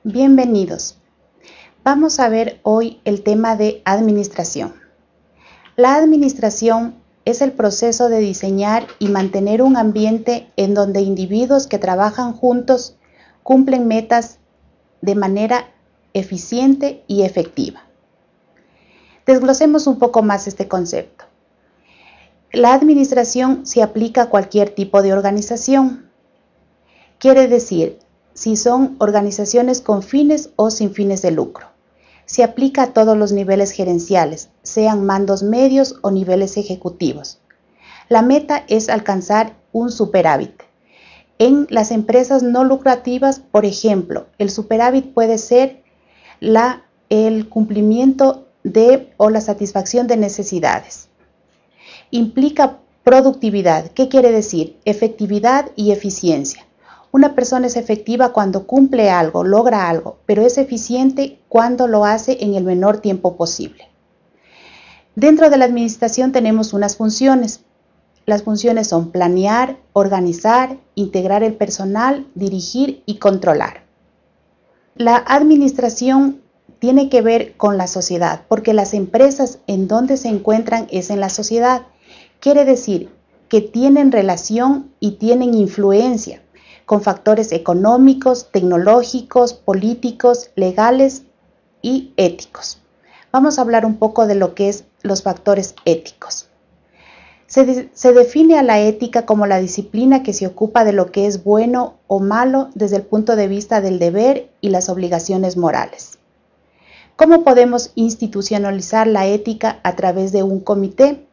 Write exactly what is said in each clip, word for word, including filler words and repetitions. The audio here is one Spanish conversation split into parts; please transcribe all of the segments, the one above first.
Bienvenidos. Vamos a ver hoy el tema de administración. La administración es el proceso de diseñar y mantener un ambiente en donde individuos que trabajan juntos cumplen metas de manera eficiente y efectiva. Desglosemos un poco más este concepto. La administración se aplica a cualquier tipo de organización. Quiere decir, si son organizaciones con fines o sin fines de lucro. Se aplica a todos los niveles gerenciales, sean mandos medios o niveles ejecutivos. La meta es alcanzar un superávit. En las empresas no lucrativas, por ejemplo, el superávit puede ser la, el cumplimiento de o la satisfacción de necesidades. Implica productividad. ¿Qué quiere decir? Efectividad y eficiencia. Una persona es efectiva cuando cumple algo, logra algo, pero es eficiente cuando lo hace en el menor tiempo posible. Dentro de la administración tenemos unas funciones. Las funciones son planear, organizar, integrar el personal, dirigir y controlar. La administración tiene que ver con la sociedad, porque las empresas en donde se encuentran es en la sociedad. Quiere decir que tienen relación y tienen influencia con factores económicos, tecnológicos, políticos, legales y éticos. Vamos a hablar un poco de lo que es los factores éticos. Se, de, se define a la ética como la disciplina que se ocupa de lo que es bueno o malo desde el punto de vista del deber y las obligaciones morales. ¿Cómo podemos institucionalizar la ética a través de un comité?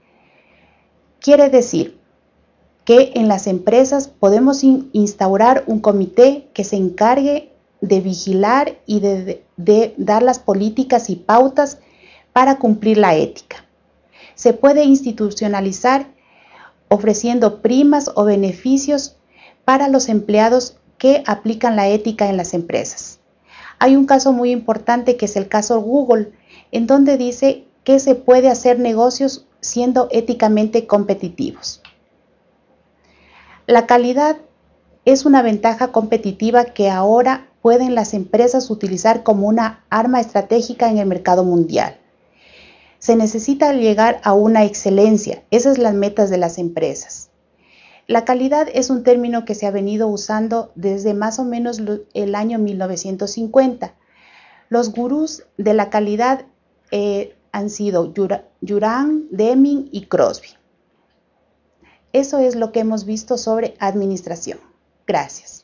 Quiere decir que en las empresas podemos in, instaurar un comité que se encargue de vigilar y de, de, de dar las políticas y pautas para cumplir la ética. Se puede institucionalizar ofreciendo primas o beneficios para los empleados que aplican la ética en las empresas. Hay un caso muy importante que es el caso Google, en donde dice que se puede hacer negocios siendo éticamente competitivos. La calidad es una ventaja competitiva que ahora pueden las empresas utilizar como una arma estratégica en el mercado mundial. Se necesita llegar a una excelencia, esas son las metas de las empresas. La calidad es un término que se ha venido usando desde más o menos el año mil novecientos cincuenta. Los gurús de la calidad eh, han sido Juran, Deming y Crosby. Eso es lo que hemos visto sobre administración. Gracias.